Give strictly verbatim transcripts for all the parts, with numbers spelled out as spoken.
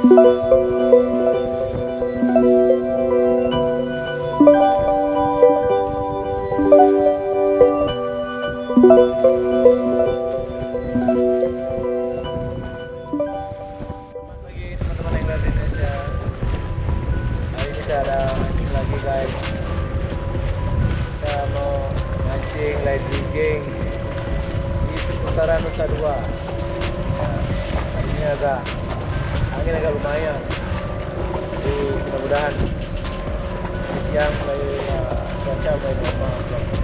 Ada mancing lagi guys, kita mau mancing light jigging di seputaran Nusa Dua. Nah, hari ini agak angin agak lumayan, jadi mudah-mudahan siang mulai uh, cuaca mulai normal.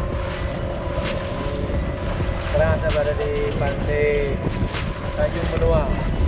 Sekarang saya berada di pantai Tanjung Benua.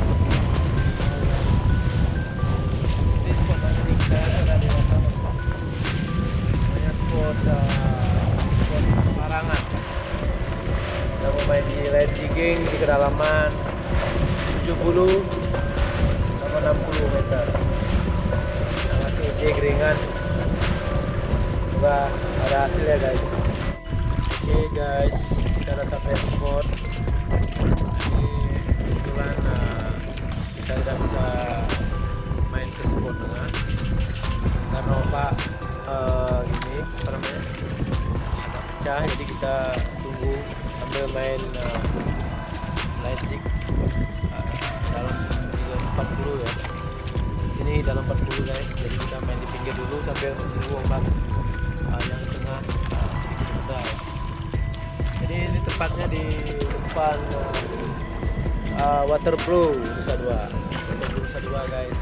Larangan. Kita mau main di light jigging di kedalaman tujuh puluh sama enam puluh meter. Sangat jig ringan. Semoga ada hasil ya guys. Oke okay, guys, kita udah sampai spot. Ini kebetulan uh, kita udah bisa main ke spot tengah. Karena ombak uh, ini apa namanya? Pecah, jadi kita tunggu sambil main uh, light jig uh, dalam empat puluh ya. Sini dalam empat puluh guys, jadi kita main di pinggir dulu sambil tunggu ombak uh, yang tengah uh, sedikit rendah ya. Jadi ini tepatnya di depan uh, uh, Waterpro Nusa Dua. Waterpro Nusa Dua guys.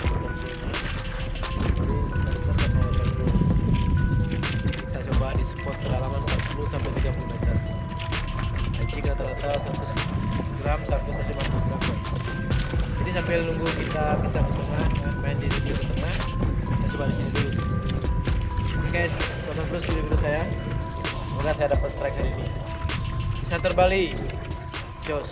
Kita coba di spot kedalaman empat puluh sampai tiga puluh meter. Mancing rata-rata seratus gram sampai seratus lima puluh gram. Jadi sambil nunggu kita bisa ke tengah, main di sini ke tengah, kita coba di sini dulu. Oke guys, tonton terus video-video saya. Semoga saya dapat strike hari ini. Bisa terbalik, jos.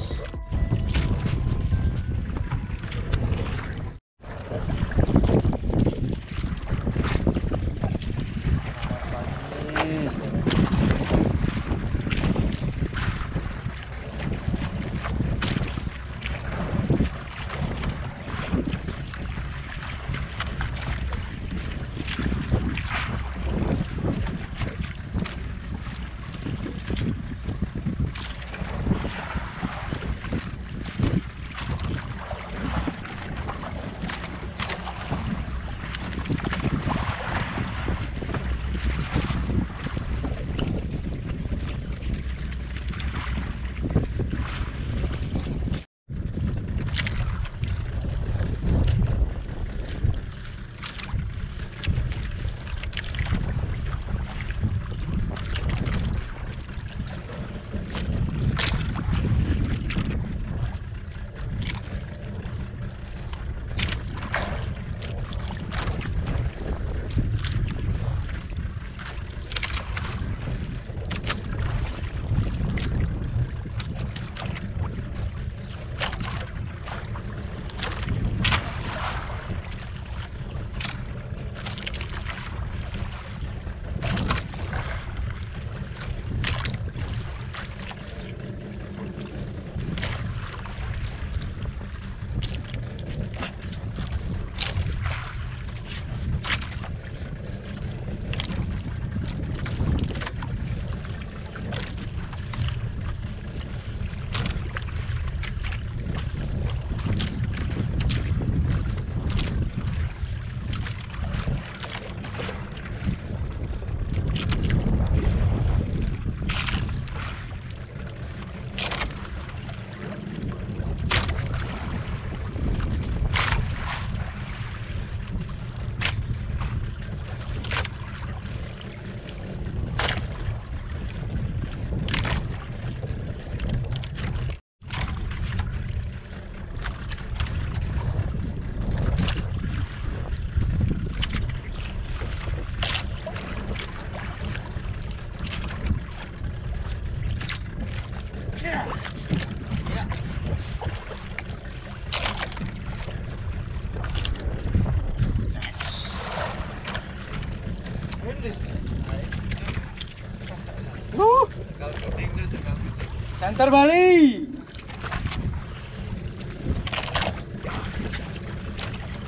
Santar Bali.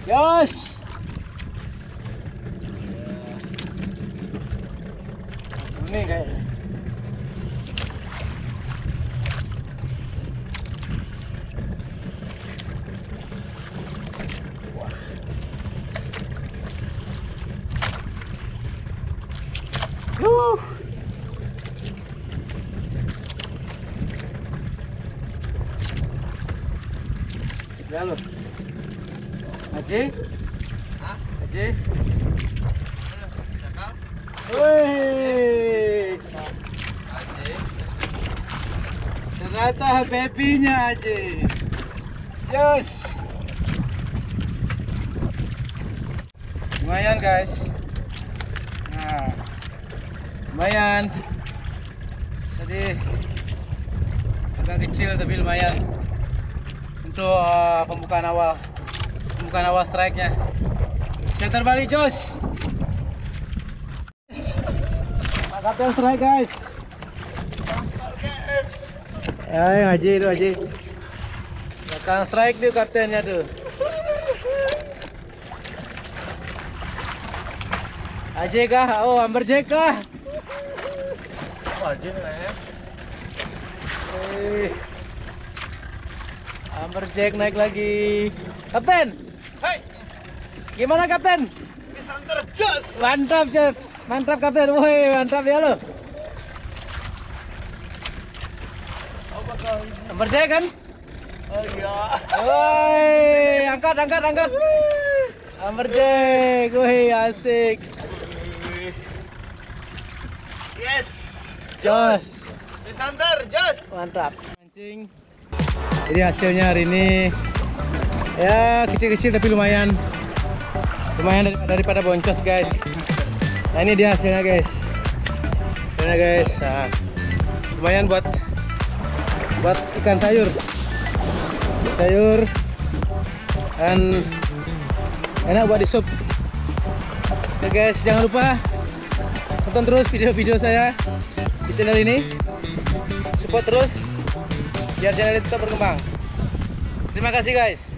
Yos. Ini kayaknya. Woo. Ya lo. Haji? Hah? Haji? Wih. Haji. Ternyata babynya Haji. Jos. Lumayan guys. Nah. Lumayan. Jadi agak kecil tapi lumayan untuk uh, pembukaan awal pembukaan awal strike-nya. Center balik Jos. Pak Kapten strike guys. Eh Haji itu Haji. Belakang strike tuh kaptennya tuh. Haji kah? Oh Amberjack kah? Haji naik. Eh. Amberjack naik lagi. Kapten. Hai. Gimana Kapten? Santer jos. Mantap Jos. Mantap Kapten. Woi, mantap ya lo. Amberjack kan? Oh iya. Woi, angkat angkat angkat. Amberjack. Woi, asik. Yes. Jos. Santer jos. Mantap. Mancing. Jadi hasilnya hari ini ya kecil-kecil tapi lumayan lumayan daripada boncos guys. Nah ini dia hasilnya guys. Hasilnya guys. Nah, lumayan buat buat ikan sayur, sayur dan enak buat di sup. Oke guys, jangan lupa tonton terus video-video saya di channel ini, support terus biar channel itu tetap berkembang. Terima kasih guys.